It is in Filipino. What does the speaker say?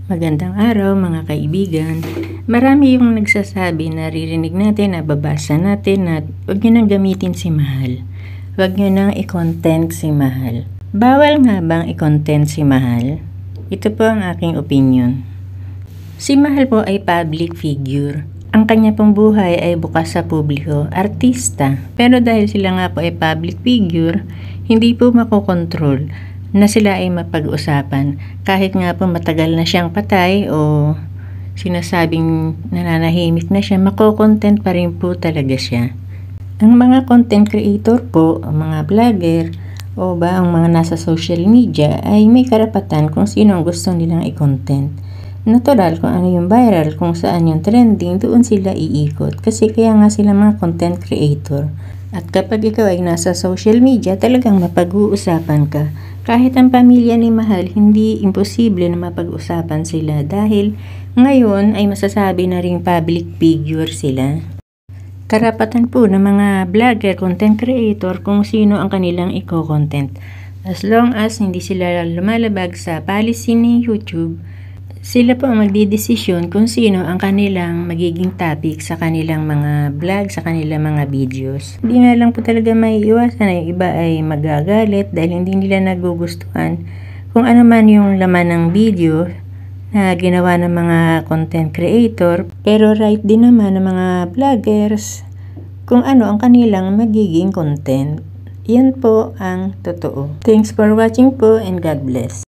Magandang araw mga kaibigan. Marami yung nagsasabi, naririnig natin, nababasa natin na huwag nyo nang gamitin si Mahal. Huwag nyo nang i-content si Mahal. Bawal nga bang i-content si Mahal? Ito po ang aking opinion. Si Mahal po ay public figure. Ang kanya pong buhay ay bukas sa publiko, artista. Pero dahil sila nga po ay public figure, hindi po makokontrol na sila ay mapag-usapan kahit nga po matagal na siyang patay o sinasabing nananahimik na siya, mako-content pa rin po talaga siya. Ang mga content creator po, ang mga vlogger o ba ang mga nasa social media ay may karapatan kung sino ang gusto nilang i-content. Natural kung ano yung viral, kung saan yung trending, doon sila iikot kasi kaya nga sila mga content creator. At kapag ikaw ay nasa social media, talagang mapag-uusapan ka. Kahit ang pamilya ni Mahal, hindi imposible na mapag-usapan sila dahil ngayon ay masasabi na ring public figure sila. Karapatan po ng mga vlogger, content creator kung sino ang kanilang i-content. As long as hindi sila lumalabag sa policy ni YouTube, sila po ang magdidesisyon kung sino ang kanilang magiging topic sa kanilang mga vlog, sa kanilang mga videos. Hindi nga lang po talaga maiiwasan na yung iba ay magagalit dahil hindi nila nagugustuhan kung ano man yung laman ng video na ginawa ng mga content creator. Pero right din naman ng mga vloggers kung ano ang kanilang magiging content. Yan po ang totoo. Thanks for watching po and God bless.